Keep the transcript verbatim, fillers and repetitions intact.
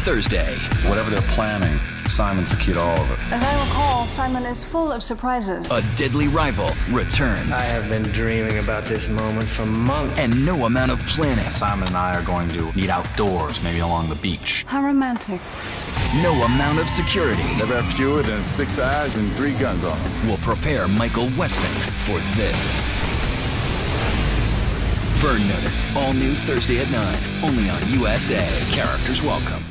Thursday. Whatever they're planning, Simon's the key to all of it. As I recall, Simon is full of surprises. A deadly rival returns. I have been dreaming about this moment for months. And no amount of planning. Simon and I are going to meet outdoors, maybe along the beach. How romantic. No amount of security. Never have fewer than six eyes and three guns on them. Will prepare Michael Weston for this. Burn Notice, all new Thursday at nine, only on U S A. Characters welcome.